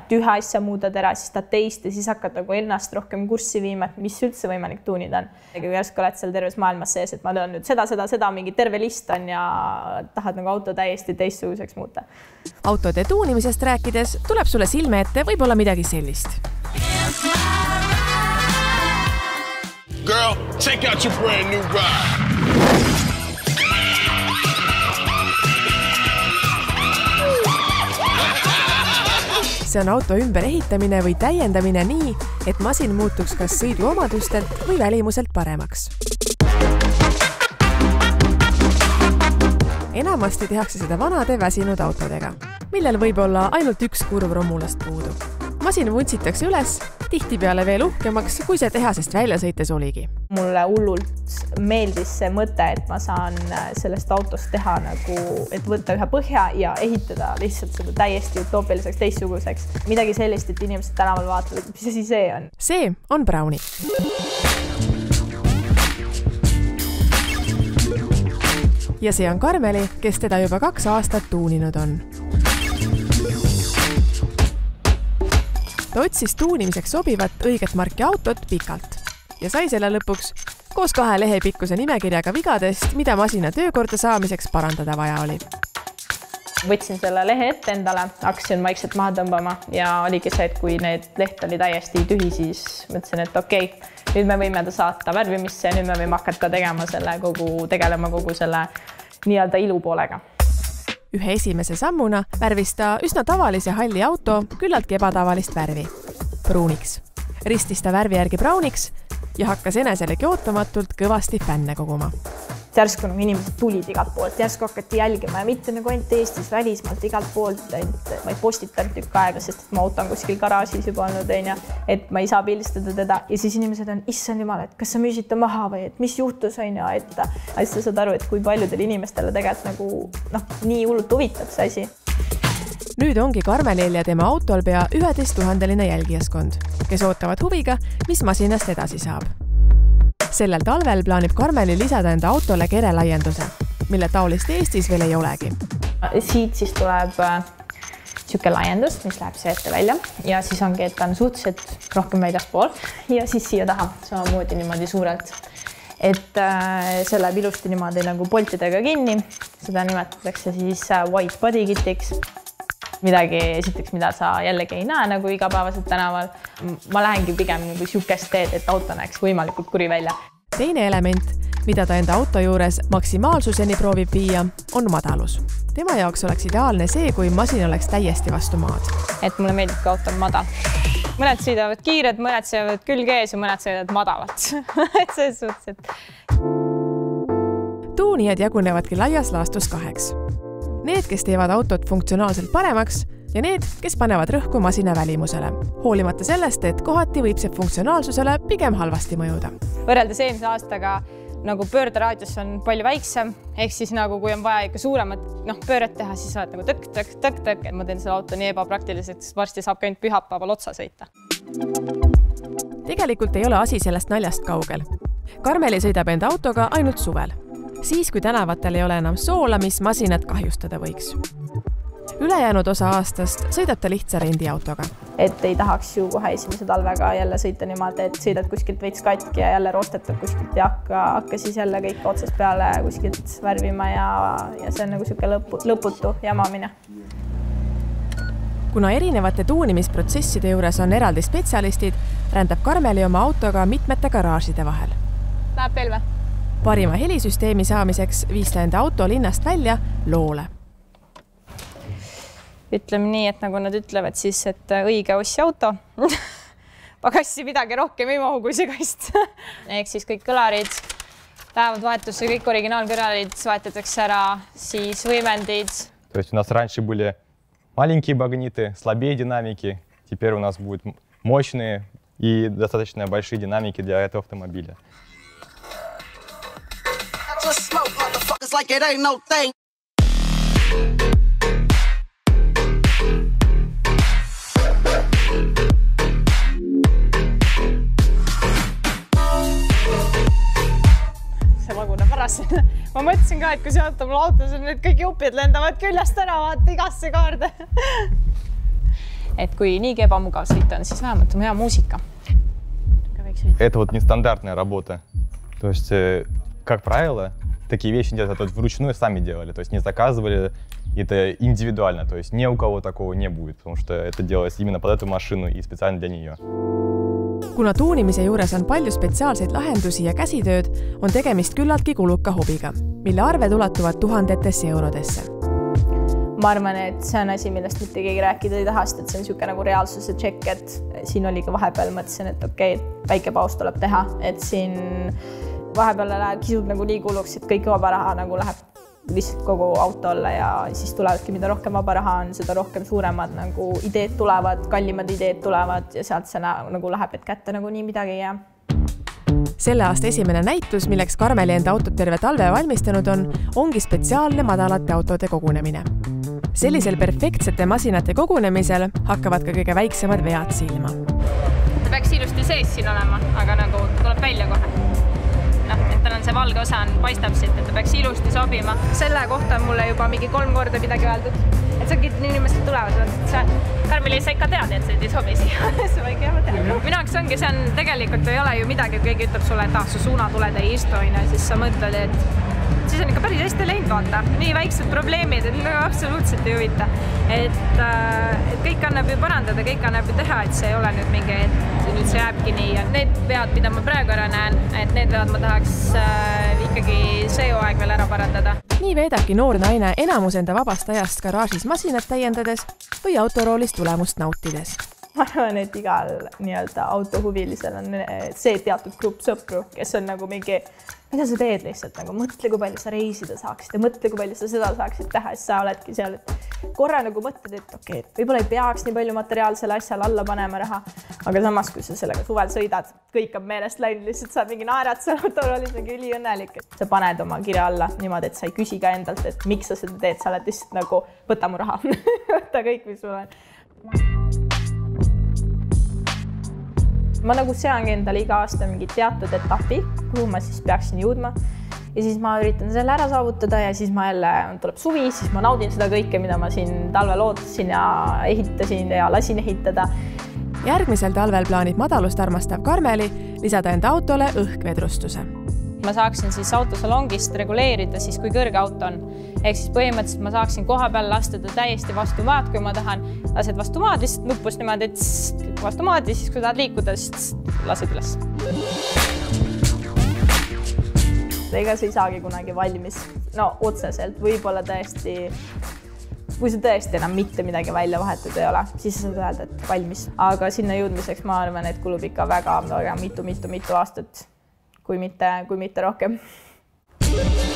et ühe asja muudad ära, siis ta teist ja siis hakkad nagu ennast rohkem kurssi viima, et mis üldse võimalik tuunida on. Kui järsku oled seal terves maailmas sees, et ma tean nüüd seda, mingi terve list on ja tahad nagu auto täiesti teistsuguseks muuta. Autode tuunimisest rääkides tuleb sulle silme ette võib-olla midagi sellist. Girl, check out your brand new ride. See on auto ümberehitamine või täiendamine nii, et masin muutuks kas sõiduomadustelt või välimuselt paremaks. Enamasti tehakse seda vanade väsinud autodega, millel võib olla ainult üks kurv romulast puudu. Masin vuntsitakse üles, tihtipeale veel uhkemaks, kui see tehasest välja sõites oligi. Mulle hullult meeldis see mõte, et ma saan sellest autost teha nagu, et võtta ühe põhja ja ehitada lihtsalt seda täiesti utoopiliseks teistsuguseks. Midagi sellist, et inimesed tänaval vaatavad, mis asi see on. See on Brownie. Ja see on Karmeli, kes teda juba 2 aastat tuuninud on. Ta otsis tuunimiseks sobivat õiget marki autot pikalt ja sai selle lõpuks koos 2 lehe pikkuse nimekirjaga vigadest, mida masina töökorda saamiseks parandada vaja oli. Võtsin selle lehe ette endale, hakkasin vaikselt maha tõmbama ja oligi see, et kui need leht oli täiesti tühi, siis mõtlesin, et okei, nüüd me võime ta saata värvimisse ja nüüd me võime hakata tegelema kogu selle nii-öelda ilu poolega. Ühe esimese sammuna värvis ta üsna tavalise halli auto küllaltki ebatavalist värvi, pruuniks. Ristis ta värvi järgi browniks ja hakkas eneselegi ootamatult kõvasti fänne koguma. Järsku inimesed tulid igalt poolt, järsku hakati jälgima ja mitte nagu ainult Eestis, välismaalt igalt poolt, ma ei postitanud tükk aega, sest ma auto on kuskil garaažis juba olnud, et ma ei saa pildistada teda ja siis inimesed on, issand jumal, et kas sa müüsid ta maha või et mis juhtus, et sa saad aru, et kui paljudele inimestele tegelikult nagu nii hullult huvitab see asi. Nüüd ongi Karmelil ja tema autol pea 11 000 jälgijaskond, kes ootavad huviga, mis masinast edasi saab. Sellel talvel plaanib Karmeli lisada enda autole kerelaienduse, mille taolist Eestis veel ei olegi. Siit siis tuleb siuke laiendus, mis läheb see ette välja ja siis ongi, et ta on suhteliselt rohkem väljaspool ja siis siia taha samamoodi niimoodi suurelt. Et see läheb ilusti niimoodi nagu poltidega kinni, seda nimetatakse siis white body kitiks. Midagi esiteks, mida sa jällegi ei näe nagu igapäevaselt tänaval. Ma lähengi pigem nagu siukest teed, et auto näeks võimalikult kuri välja. Teine element, mida ta enda auto juures maksimaalsuseni proovib viia, on madalus. Tema jaoks oleks ideaalne see, kui masin oleks täiesti vastu maad. Et mulle meeldib, kui auto on madal. Mõned sõidavad kiired, mõned sõidavad külg ees ja mõned sõidavad madalalt. Et selles suhtes, et... Tuunijad jagunevadki laias laastus 2. Need, kes teevad autot funktsionaalselt paremaks ja need, kes panevad rõhku masina välimusele, hoolimata sellest, et kohati võib see funktsionaalsusele pigem halvasti mõjuda. Võrreldes eelmise aastaga nagu pöörderaadius on palju väiksem, ehk siis nagu kui on vaja ikka suuremat pööret teha, siis oled nagu tõk. Ma teen selle auto nii ebapraktiliselt, sest varsti saab ka ainult pühapäeval otsa sõita. Tegelikult ei ole asi sellest naljast kaugel. Karmeli sõidab enda autoga ainult suvel. Siis, kui tänavatel ei ole enam soola, mis masinat kahjustada võiks. Ülejäänud osa aastast sõidab ta lihtsa rendiautoga. Et ei tahaks ju kohe esimese talvega jälle sõita niimoodi, et sõidad kuskilt veits katki ja jälle roostetad kuskilt ja hakka siis jälle kõik otsast peale kuskilt värvima ja see on nagu siuke lõputu jamamine. Kuna erinevate tuunimisprotsesside juures on eraldi spetsialistid, rändab Karmeli oma autoga mitmete garaažide vahel. Läheb veel või? Parima helisüsteemi saamiseks viis ta enda auto linnast välja Loole. Ütleme nii, et nagu nad ütlevad siis, et õige ossi auto. Pagassi midagi rohkem ei mahu kui see kast. Ehk siis kõik kõlarid lähevad vahetusse, kõik originaalkõlarid vaetatakse ära, siis võimendid. То есть у нас раньше были маленькие магниты, слабее динамики. Теперь у нас будут мощные и достаточно большие динамики для этого автомобиля. Smoke motherfuckers like it ain't no thing. See laguneb ära siin. Ma mõtlesin ka, et kui see auto mul autos on, need kõik jupid lendavad küljest ära, vaata igasse kaarde. et kui niigi ebamugav sõita on, siis vähemalt on hea muusika. Это вот нестандартная работа. То есть, как правило, такие вещи делают вручную, сами делали. То есть не заказывали это индивидуально. То есть ни у кого такого не будет, потому что это делалось именно под эту машину и специально для нее. Kuna tuunimise juures on palju spetsiaalseid lahendusi ja käsitööd, on tegemist küllaltki kuluka hobiga, mille arved ulatuvad tuhandetesse eurodesse. Ma arvan, et see on asi, millest mitte keegi rääkida ei taha, sest et see on niisugune nagu reaalsuse tšekk, et siin oli ka vahepeal mõtlesin, et okei, väike paus tuleb teha, et siin vahepeal kisub nagu nii kuluks, et kõik vaba raha nagu läheb lihtsalt kogu auto alla ja siis tulevadki, mida rohkem vaba raha on, seda rohkem suuremad nagu ideed tulevad, kallimad ideed tulevad ja sealt see nagu läheb, et kätte nagu nii midagi ei jää. Selle aasta esimene näitus, milleks Karmeli enda autot terve talve valmistanud ongi spetsiaalne madalate autode kogunemine. Sellisel perfektsete masinate kogunemisel hakkavad ka kõige väiksemad vead silma. Ta peaks ilusti sees siin olema, aga nagu tuleb välja kohe. Et tal on see valge osa, paistab siit, et ta peaks ilusti sobima. Selle kohta on mulle juba mingi 3 korda midagi öeldud. Et see inimesed tulevad, Karmeli sa ikka tead, et see ei sobi siia. See võike jääma teada. Minu jaoks ongi, see on tegelikult ei ole ju midagi, kui keegi ütleb sulle, et su suunatuled ei istu, siis sa mõtled, et siis on ikka päris hästi läinud vaata. Nii väiksed probleemid, et nagu absoluutselt ei huvita. Et kõik annab ju parandada, kõik annab ju teha, et see ei ole nüüd mingi, et nüüd see jääbki nii. Ja need vead, mida ma praegu ära näen, et need vead ma tahaks ikkagi see aeg veel ära parandada. Nii veedabki noor naine enamus enda vabast ajast garaažis masinat täiendades või autoroolis tulemust nautides. Ma arvan, et igal nii-öelda autohuvilisel on see teatud grupp sõpru, kes on nagu mingi, mida sa teed lihtsalt, nagu mõtle, kui palju sa reisida saaksid ja mõtle, kui palju sa seda saaksid teha, siis sa oledki seal, et korra nagu mõtled, et okei, võib-olla ei peaks nii palju materiaalsele asjale alla panema raha, aga samas, kui sa sellega suvel sõidad, kõik on meelest läinud, lihtsalt saad mingi naerad seal autoroolis mingi üliõnnelik, et sa paned oma kirja alla niimoodi, et sa ei küsi ka endalt, et miks sa seda teed, sa oled lihtsalt nagu, võta mu raha, võta kõik, mis sul on. Ma nagu seangi endale iga aasta mingi teatud etapi, kuhu ma siis peaksin jõudma. Ja siis ma üritan selle ära saavutada ja siis ma jälle tuleb suvi, siis ma naudin seda kõike, mida ma siin talvel ootasin ja ehitasin ja lasin ehitada. Järgmisel talvel plaanib madalust armastav Karmeli lisada enda autole õhkvedrustuse. Ma saaksin siis autosalongist reguleerida siis, kui kõrge auto on. Ehk siis põhimõtteliselt ma saaksin koha peal lasta ta täiesti vastu maad, kui ma tahan. Lased vastu maad, lihtsalt nupust niimoodi, et vastu maad ja siis, kui tahad liikuda, siis lased üles. Ega see ei saagi kunagi valmis. No otseselt, võib-olla tõesti, kui see tõesti enam mitte midagi välja vahetud ei ole, siis sa saad öelda, et valmis. Aga sinna jõudmiseks ma arvan, et kulub ikka väga mitu aastat. Kui mitte rohkem.